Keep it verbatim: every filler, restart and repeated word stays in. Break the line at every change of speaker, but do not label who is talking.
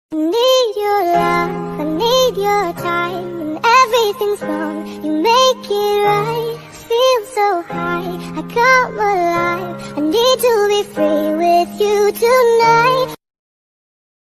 I need your love, I need your time. When everything's wrong, you make it right. Feel so high, I come alive. I need to be free with you tonight.